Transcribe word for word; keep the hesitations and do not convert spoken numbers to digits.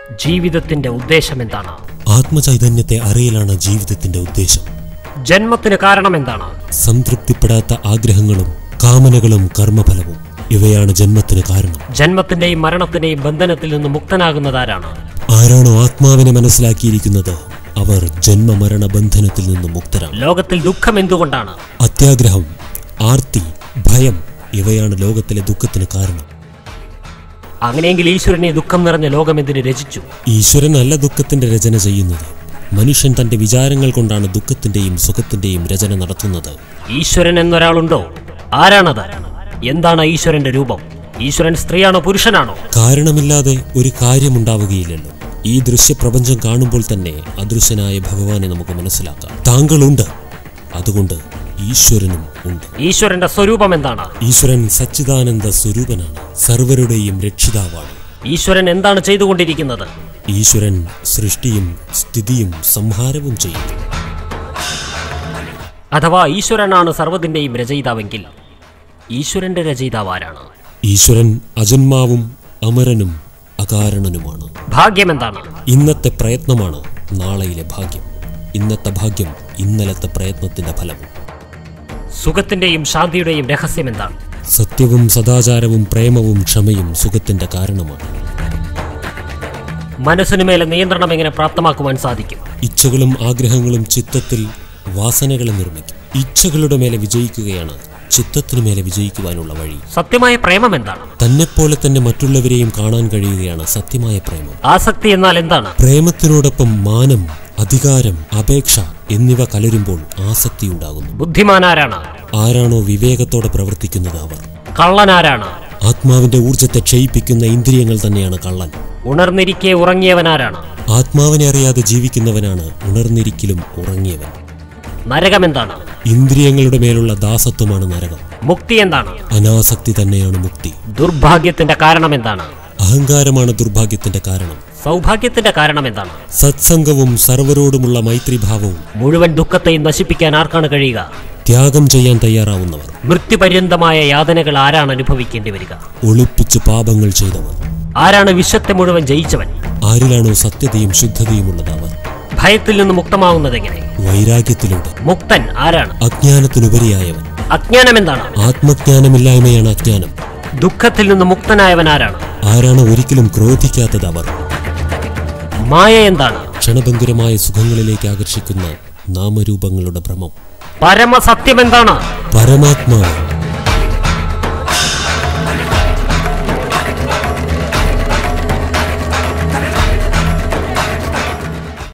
ജീവിതത്തിന്റെ ഉദ്ദേശം എന്താണ്? ആത്മചൈതന്യത്തെ അറിയലാണ് ജീവിതത്തിന്റെ ഉദ്ദേശം. ജന്മത്തിന് കാരണം എന്താണ്? സംതൃപ്തിപ്പെടാത്ത ആഗ്രഹങ്ങളും കാമനകളും കർമ്മഫലവും ഇവയാണ് ജന്മത്തിന് കാരണം. ജന്മത്തിന്റെയും മരണത്തിന്റെയും ബന്ധനത്തിൽ നിന്ന് മുക്തനാകുന്നതാരാണ്? ആരാണോ ആത്മാവിനെ മനസ്സിലാക്കിയിരിക്കുന്നത് അവർ ജന്മമരണ ബന്ധനത്തിൽ നിന്ന് മുക്തരാണ്. ലോകത്തിൽ ദുഃഖം എന്തുകൊണ്ടാണ്? അത്യാഗ്രഹം, ആർത്തി, ഭയം ഇവയാണ് ലോകത്തിലെ ദുഃഖത്തിന് കാരണം. അങ്ങനെയെങ്കിൽ ഈശ്വരനെ ദുഃഖം നിറഞ്ഞ ലോകം എന്തിനു രചിച്ചു? ഈശ്വരനല്ല ദുഃഖത്തിന്റെ രചന ചെയ്യുന്നത്. മനുഷ്യൻ തന്റെ വിചാരങ്ങൾ കൊണ്ടാണ് ദുഃഖത്തിന്റെയും സുഖത്തിന്റെയും രചന നടത്തുന്നത്. ഈശ്വരൻ എന്നൊരാളുണ്ടോ? ആരാണത്? എന്താണ് ഈശ്വരന്റെ രൂപം? ഈശ്വരൻ സ്ത്രീയാണോ പുരുഷനാണോ? കാരണമില്ലാതെ ഒരു കാര്യമുണ്ടാവുകയില്ലല്ലോ. ഈ ദൃശ്യപ്രപഞ്ചം കാണുമ്പോൾ തന്നെ അദൃശ്യനായ ഭഗവാനെ നമുക്ക് മനസ്സിലാക്കാം. താങ്കളുണ്ട്, അതുകൊണ്ട് ഈശ്വരനും ഉണ്ട്. ഈശ്വരന്റെ സ്വരൂപം എന്താണ്? ഈശ്വരൻ സച്ചിദാനന്ദ സ്വരൂപനാണ്, സർവരുടെയും രക്ഷിതാവാണ്. ഈശ്വരൻ എന്താണ് ചെയ്തുകൊണ്ടിരിക്കുന്നത്? ഈശ്വരൻ സൃഷ്ടിയും സ്ഥിതിയും സംഹാരവും ചെയ്യുന്നു. അഥവാ ഈശ്വരനാണ് സർവ്വതിന്റെയും രചയിതാവെങ്കിൽ ഈശ്വരന്റെ രചയിതാവ് ആരാണ്? ഈശ്വരൻ അജന്മാവും അമരനും അകാരണനുമാണ്. ഭാഗ്യം എന്താണ്? ഇന്നത്തെ പ്രയത്നമാണ് നാളെയിലെ ഭാഗ്യം. ഇന്നത്തെ ഭാഗ്യം ഇന്നലത്തെ പ്രയത്നത്തിന്റെ ഫലം. സുഖത്തിന്റെയും ശാന്തിയുടെയും രഹസ്യം എന്താണ്? സത്യവും സദാചാരവും പ്രേമവും ക്ഷമയും സുഖത്തിന്റെ കാരണമാണ്. മനസ്സിനു മേലെ നിയന്ത്രണം എങ്ങനെ പ്രാപ്തമാക്കുവാൻ സാധിക്കും? ഇച്ഛകളും ആഗ്രഹങ്ങളും ചിത്തത്തിൽ വാസനകളെ നിർമ്മിക്കും. ഇച്ഛകളുടെ മേലെ വിജയിക്കുകയാണ് ചിത്തത്തിനു മേലെ വിജയിക്കുവാനുള്ള വഴി. സത്യമായ പ്രേമം എന്താണ്? തന്നെപ്പോലെ തന്നെ മറ്റുള്ളവരെയും കാണാൻ കഴിയുകയാണ് സത്യമായ പ്രേമം. ആസക്തി എന്നാൽ എന്താണ്? പ്രേമത്തിനോടൊപ്പം മാനം, അധികാരം, അപേക്ഷ എന്നിവ കലരുമ്പോൾ ആസക്തി ഉണ്ടാകുന്നു. ബുദ്ധിമാനാരാണ്? ആരാണോ വിവേകത്തോടെ പ്രവർത്തിക്കുന്നത് അവർ. കള്ളനാരാണ്? ആത്മാവിന്റെ ഊർജത്തെ ക്ഷയിപ്പിക്കുന്ന ഇന്ദ്രിയങ്ങൾ തന്നെയാണ് കള്ളൻ. ഉണർന്നിരിക്കെ ഉറങ്ങിയവനാരാണ്? ആത്മാവിനെ അറിയാതെ ജീവിക്കുന്നവനാണ് ഉണർന്നിരിക്കലും ഉറങ്ങിയവൻ. നരകം എന്താണ്? ഇന്ദ്രിയങ്ങളുടെ മേലുള്ള ദാസത്വമാണ് നരകം. മുക്തി എന്താണ്? അനാസക്തി തന്നെയാണ് മുക്തി. ദുർഭാഗ്യത്തിന്റെ കാരണം എന്താണ്? അഹങ്കാരമാണ് ദുർഭാഗ്യത്തിന്റെ കാരണം. സൗഭാഗ്യത്തിന്റെ കാരണം എന്താണ്? സത്സംഗവും സർവരോടുമുള്ള മൈത്രിഭാവവും. മുഴുവൻ ദുഃഖത്തെയും നശിപ്പിക്കാൻ ആർക്കാണ് കഴിയുക? ത്യാഗം ചെയ്യാൻ തയ്യാറാവുന്നവർ. മൃത്യുപര്യന്തമായ യാതനകൾ ആരാണ് അനുഭവിക്കേണ്ടി വരിക? ഒളിപ്പിച്ച് പാപങ്ങൾ ചെയ്തവർ. ആരാണ് വിശ്വത്തെ മുഴുവൻ ജയിച്ചവൻ? ആരിലാണോ സത്യതയും ശുദ്ധതയുമുള്ളത് അവർ. ഭയത്തിൽ നിന്ന് മുക്തമാവുന്നത് എങ്ങനെ? വൈരാഗ്യത്തിലൂടെ. മുക്തൻ ആരാണ്? അജ്ഞാനത്തിനുപരിയായവൻ. അജ്ഞാനം എന്താണ്? ആത്മജ്ഞാനമില്ലായ്മയാണ് അജ്ഞാനം. ദുഃഖത്തിൽ നിന്ന് മുക്തനായവൻ ആരാണ്? ആരാണ് ഒരിക്കലും ക്രോധിക്കാത്തത് അവർ. മായ എന്താണ്? ക്ഷണഭംഗുരമായ സുഖങ്ങളിലേക്ക് ആകർഷിക്കുന്ന നാമരൂപങ്ങളുടെ ഭ്രമം. പരമസത്യം എന്താണ്? പരമാത്മാവ്.